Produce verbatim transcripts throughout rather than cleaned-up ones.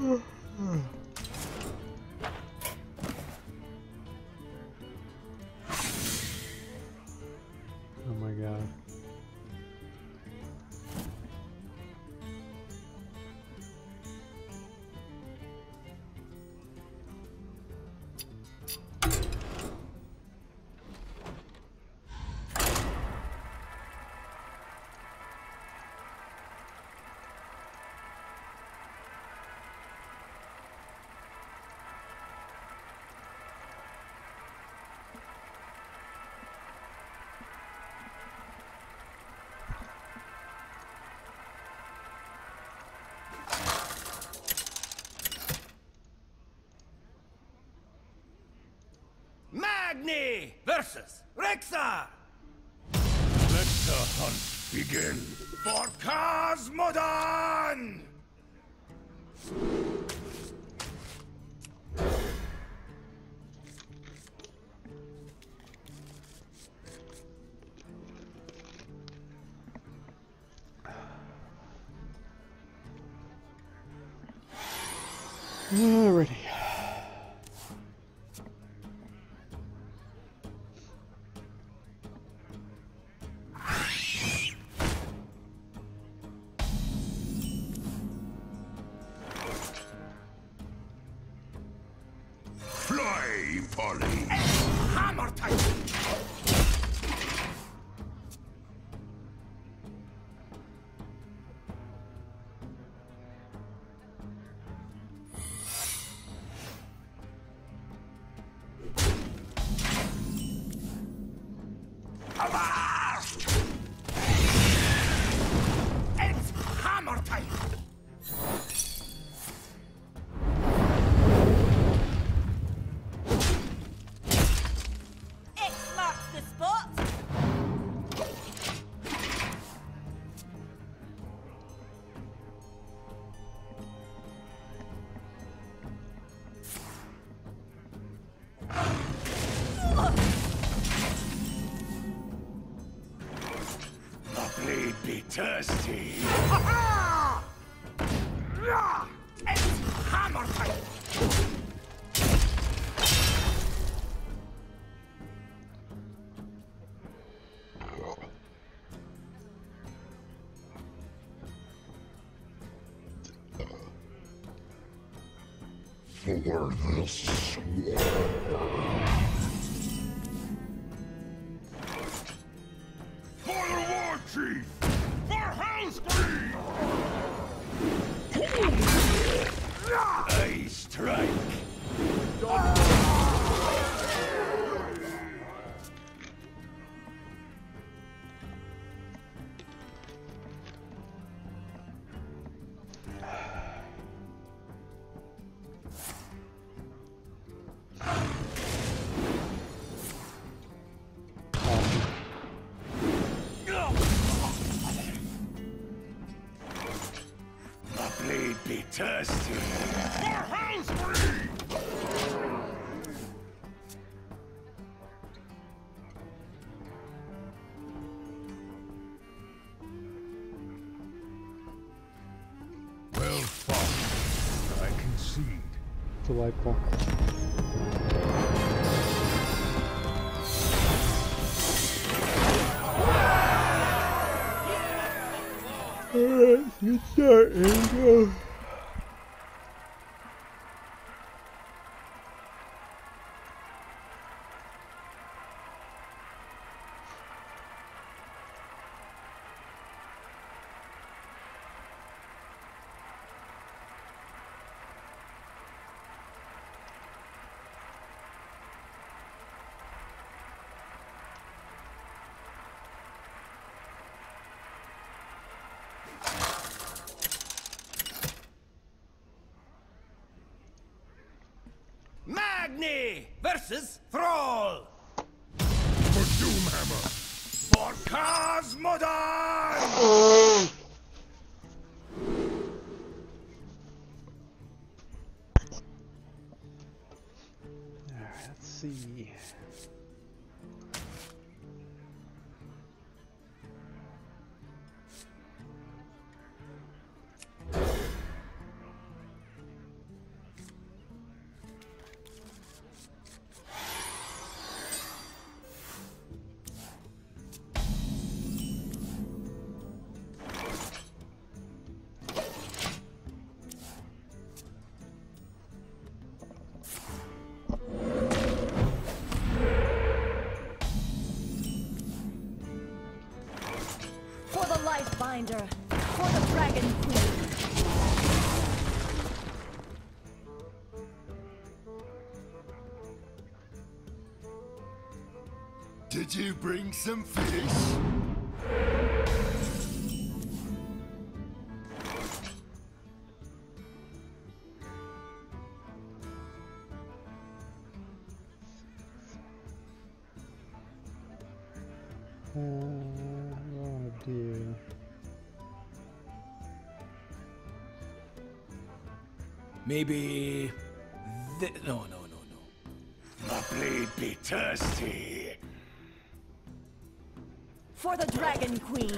Oh my god. Magni versus Rexxar! Let the hunt begin. For Cosmodon! Alrighty. Fly, Polly. Hammer time! It's hammer time! X marks the spot. The blade be thirsty. It's hammer time! For this war. For the war chief! For Hellscream! I strike. The blade be thirsty. For Hellscream! Well fought. I concede. Delightful. Alright, good start. Here we go. Magni versus Thrall! For Doomhammer! For Cosmodon! Alright, let's see. Lifebinder for the Dragon Queen. Did you bring some fish? Uh, what do I want to do? Maybe... Th no, no, no, no. My blade be thirsty. For the Dragon Queen.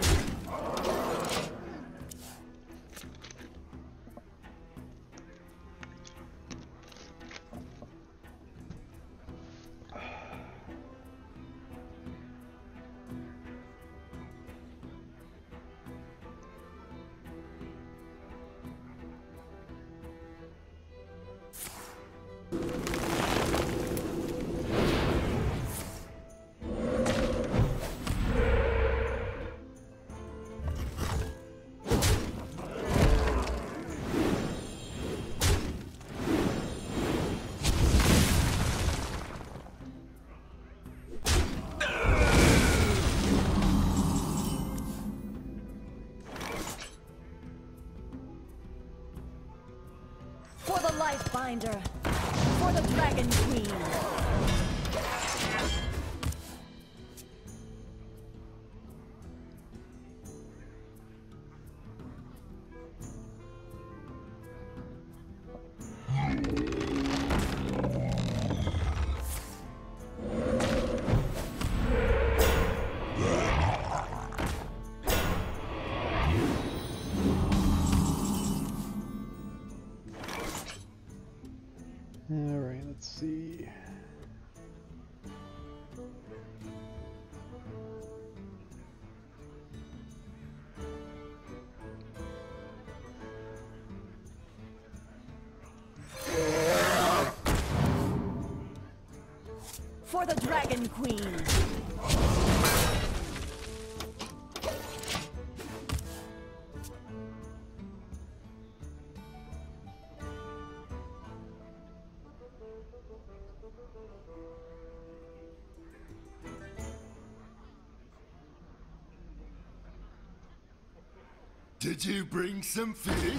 For the Lifebinder for the Dragon Queen. All right, let's see. For the Dragon Queen. Did you bring some fish?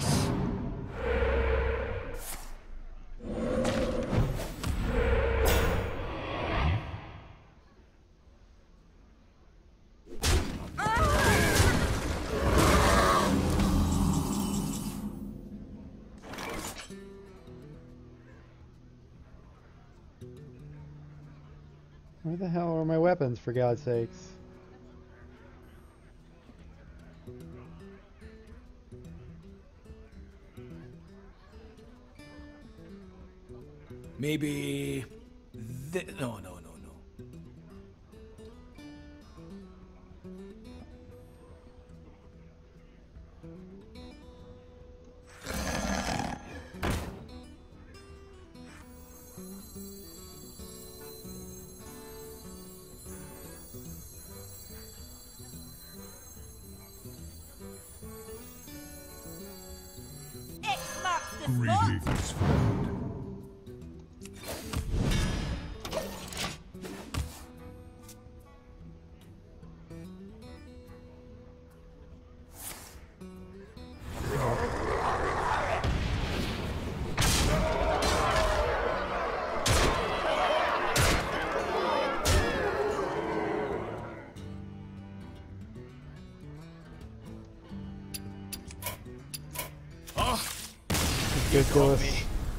Where the hell are my weapons, for God's sakes? Maybe... Th no, no, no, no. X marks the spot. Greetings, friend. Ridiculous.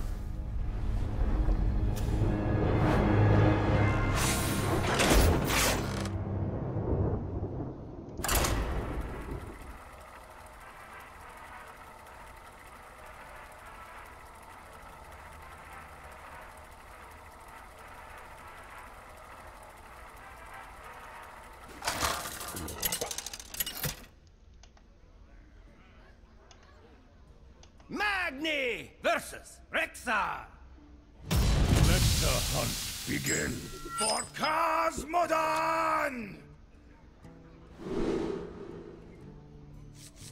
Magni versus Rexxar. Let the hunt begin. For Cosmodon!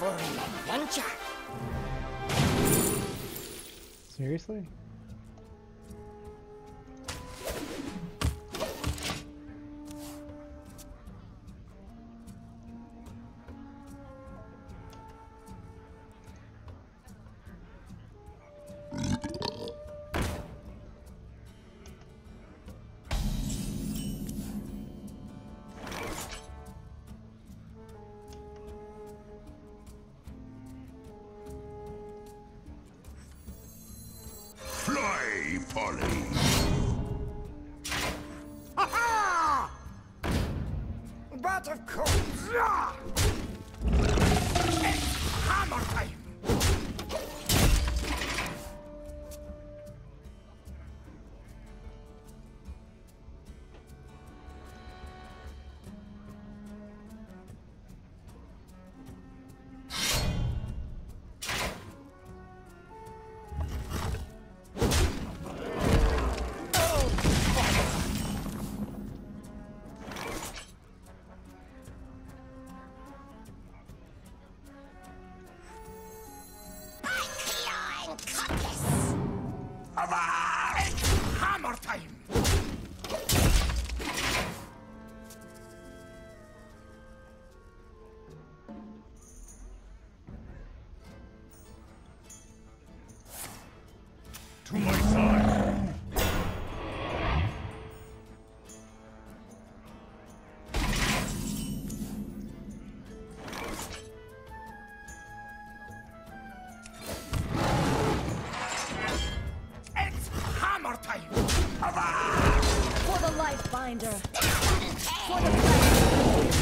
for an adventure. Seriously? Fly, Polly! Ha-ha! But of course, ah! It's hammer time! Hammer time! To my side! It's hammer time! For the life binder. For the blood.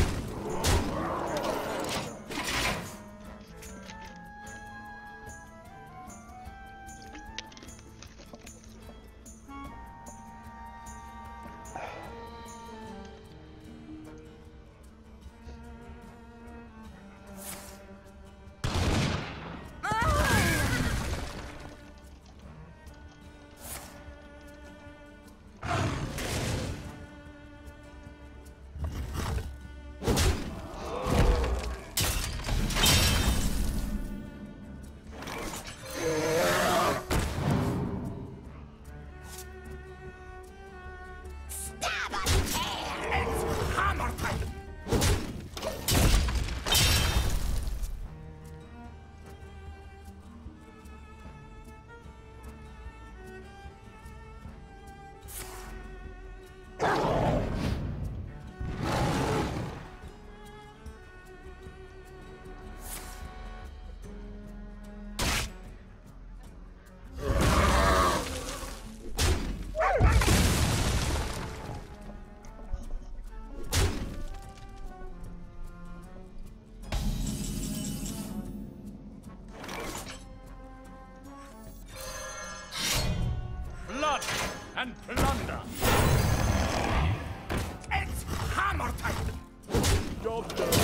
Hammer time! Blood and plunder. It's hammer time! Job done.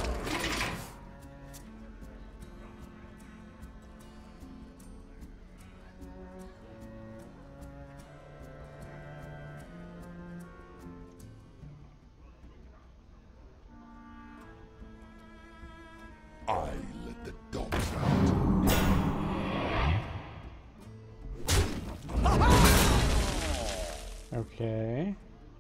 I let the dogs out. Okay.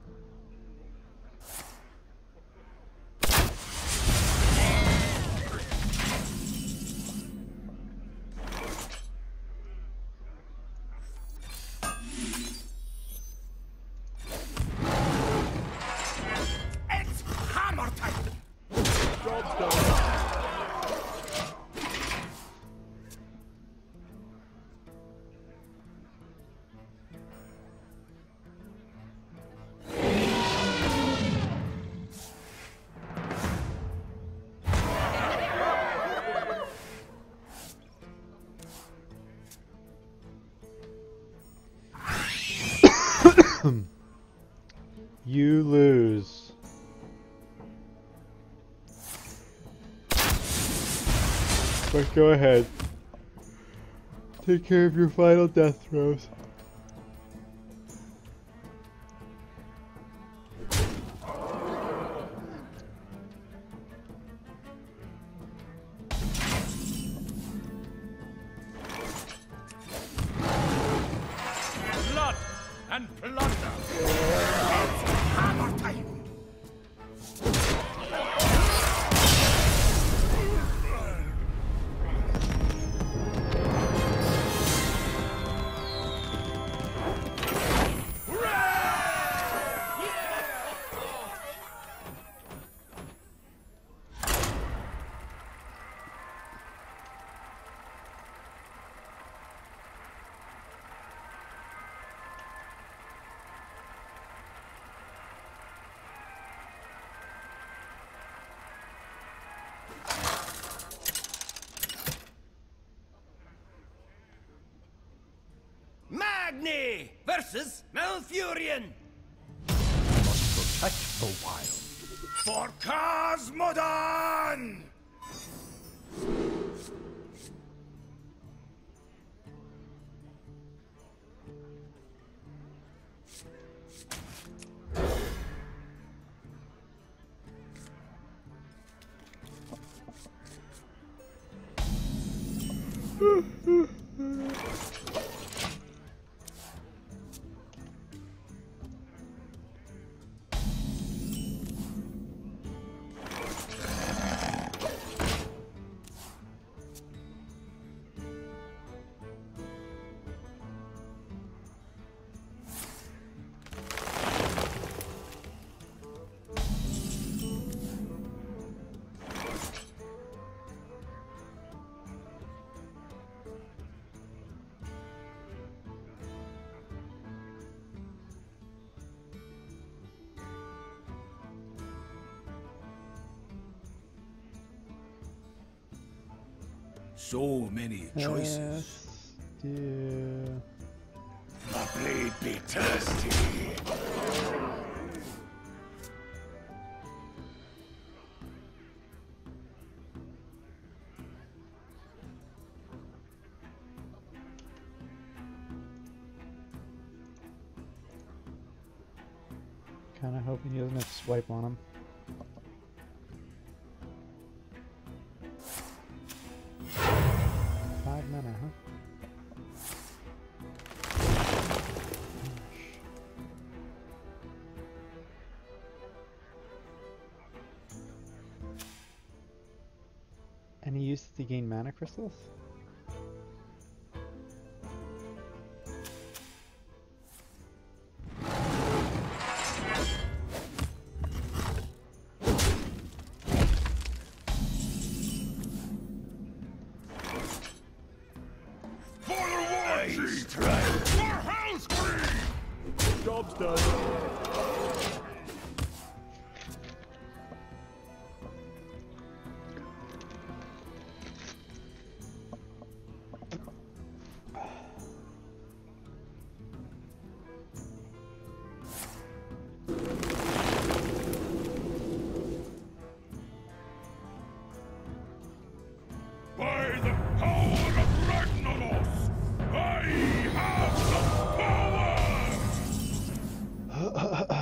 It's hammer time! Job done. You lose. But go ahead. Take care of your final death throws. Agni versus Malfurion. Protect the wild. For Cosmodon! So many choices. Yeah. The blade be thirsty. Kinda hoping he doesn't have to swipe on him. Five mana, huh? And he used to gain mana crystals? Job's done. By the power of Ragnaros, I have the power!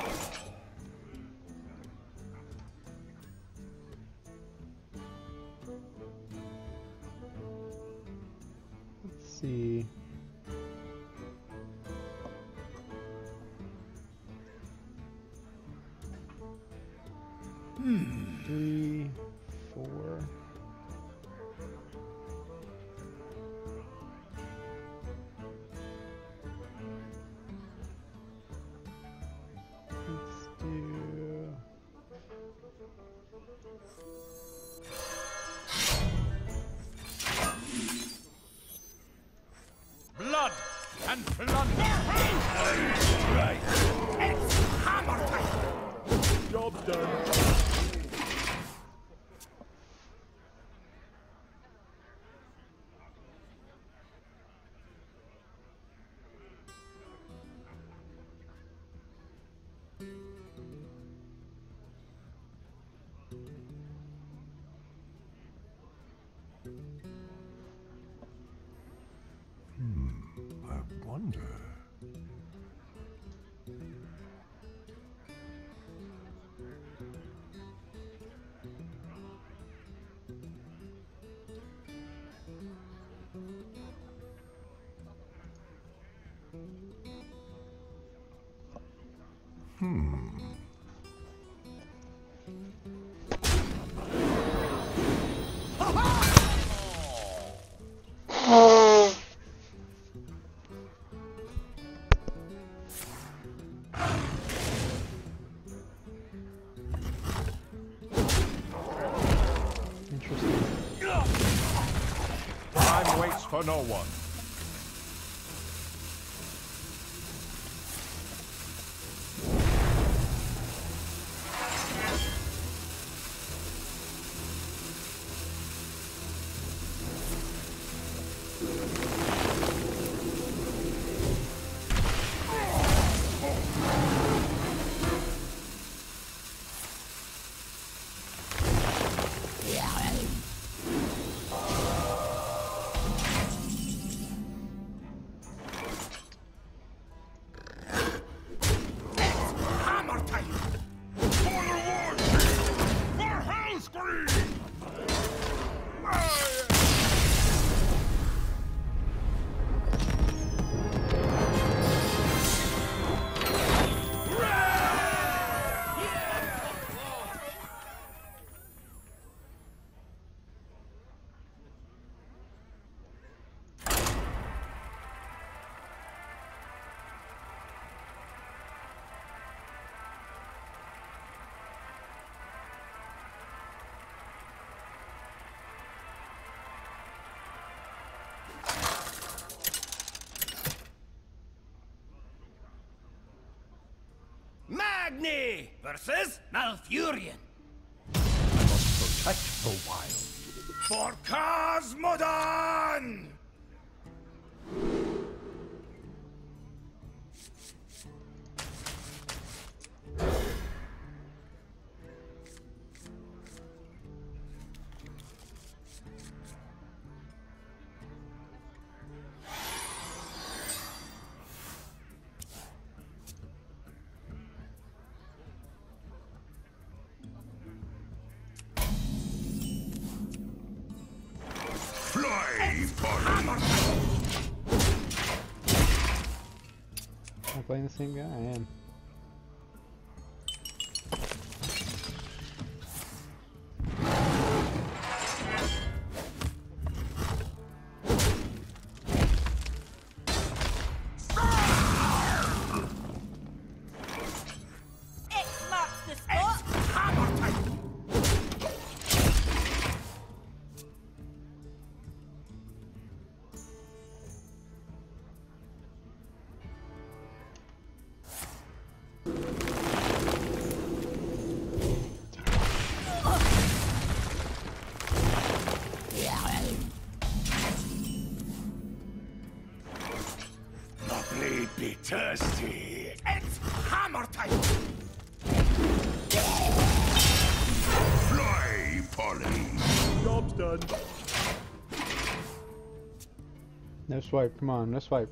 Let's see. Three, four. Let's do. Blood and plunder. Right. It's hammer time. Job's done. I wonder. Interesting. Time waits for no one. Agni versus Malfurion. I must protect the wild. For Cosmodon! Fly, Polly! Am I playing the same guy? I am. X marks the spot. Hammer time! The blade be thirsty. It's hammer time! Fly, Polly! Job's done. No swipe, come on, no swipe.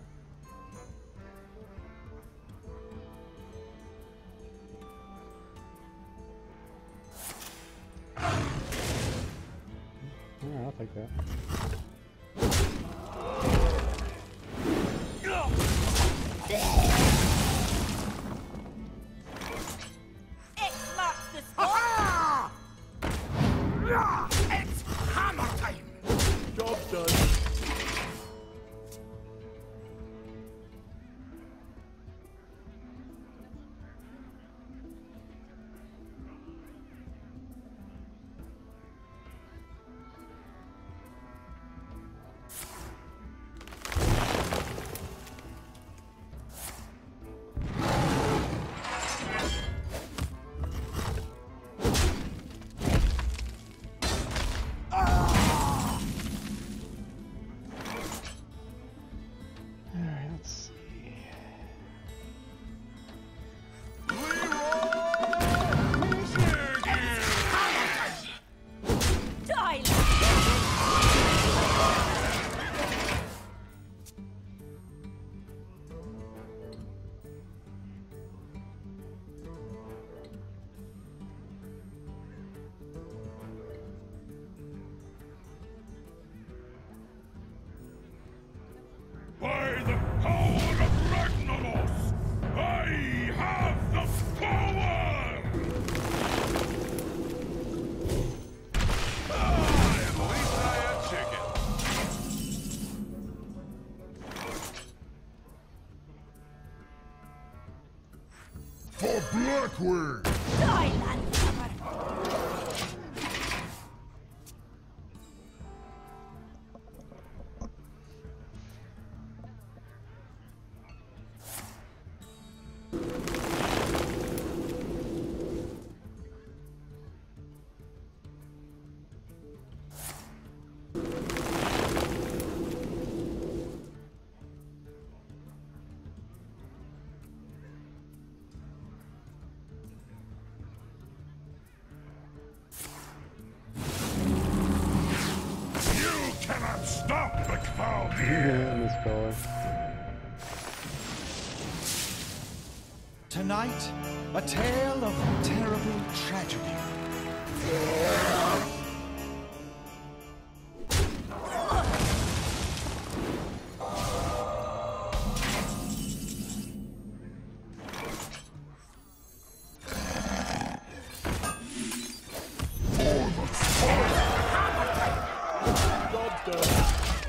Alright, I'll take that. X marks the spot. It's hammer time! Job's done. Alright, let's see. Die. By the power of Ragnaros, I have the power! At least I had chicken. For Blackwing! Die, landlubber. You cannot stop the cloud Yeah, this color. Tonight, a tale of terrible tragedy. Job's done.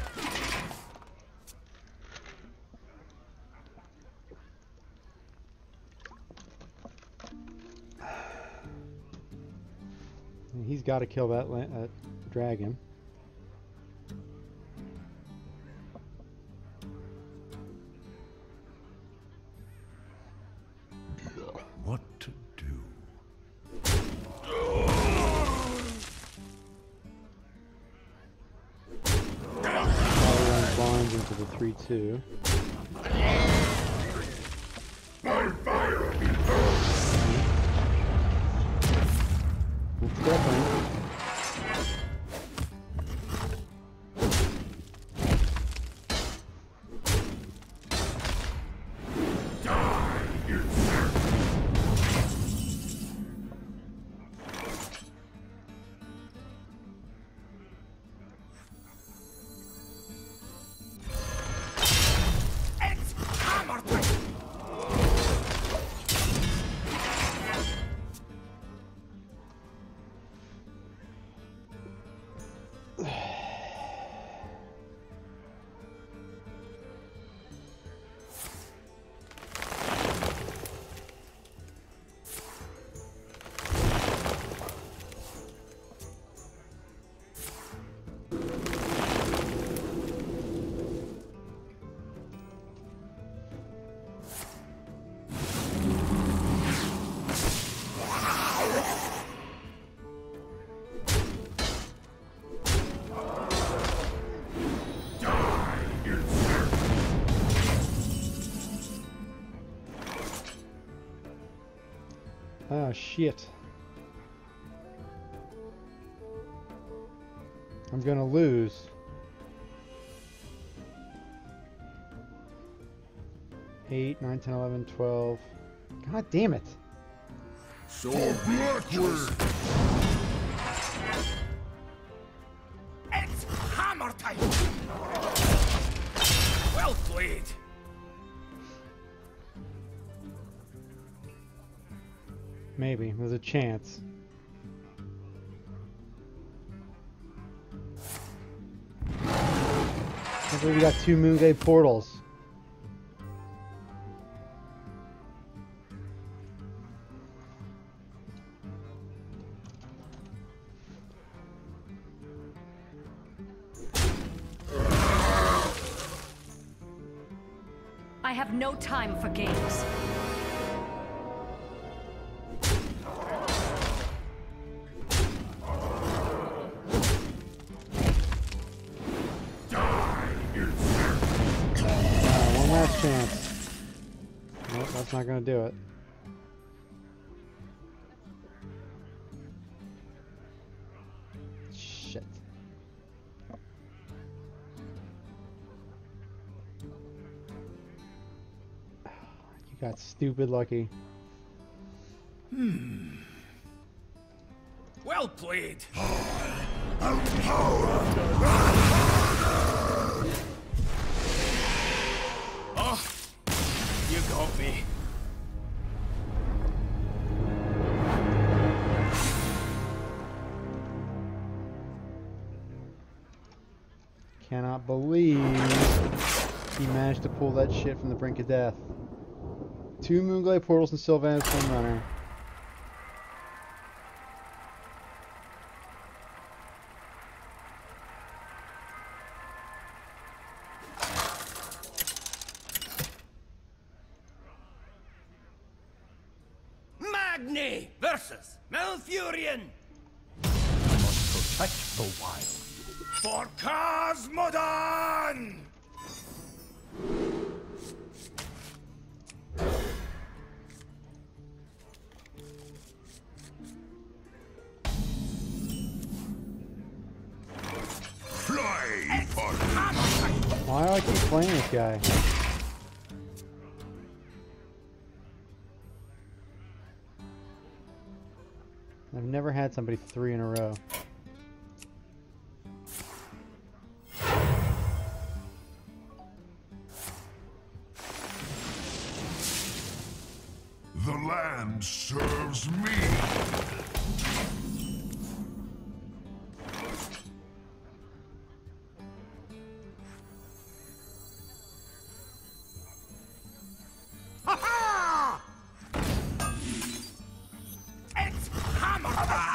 He's got to kill that, la that dragon. What three two. My fire be burned. Let's go, Frank. Oh shit. I'm gonna lose. eight, nine, ten, eleven, twelve. God damn it. So Blackwing. It's hammer time! Well played! Maybe. There's a chance. I believe we got two Moongate portals. I have no time for games. Chance. Nope, that's not gonna do it. Shit. You got stupid lucky. Hmm. Well played. Oh, you got me. Cannot believe he managed to pull that shit from the brink of death. Two Moonglade portals and Sylvanas Swim Runner. Magni versus Malfurion. I must protect the wild. For Cosmodon! Fly, why do I keep playing this guy? I've never had somebody three in a row. The land serves me. Ha-ha! It's hammer time!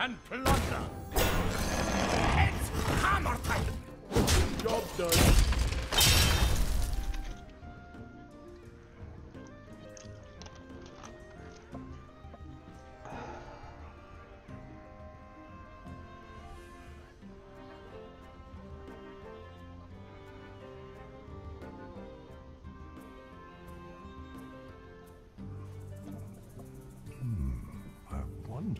and plunder. It's hammer time. Job done. I wonder.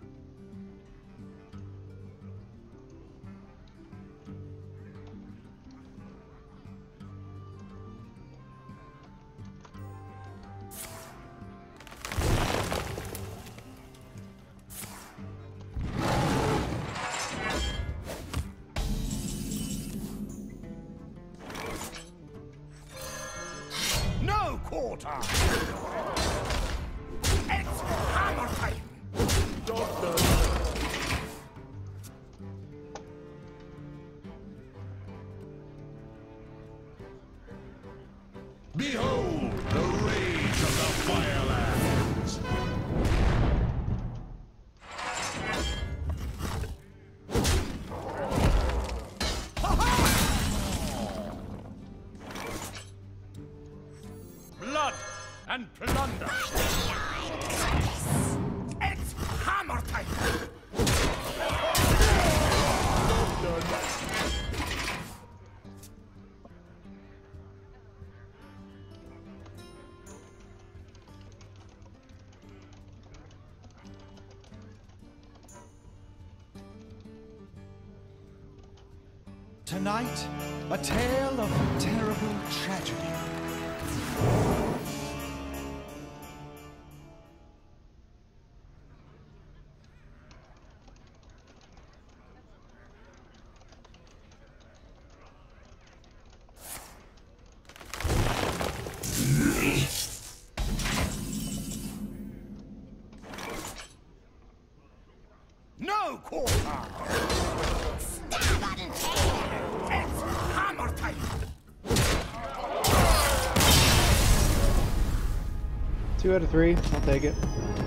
No quarter. It's hammer time. Job done. Behold the rage of the Firelands! Blood and plunder. It's hammer time. Job done. Tonight, a tale of terrible tragedy. No quarter. Stab at an air. It's hammer time. Two out of three. I'll take it.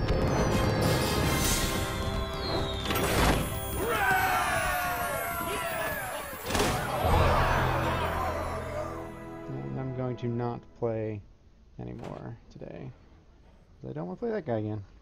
And I'm going to not play anymore today. I don't want to play that guy again.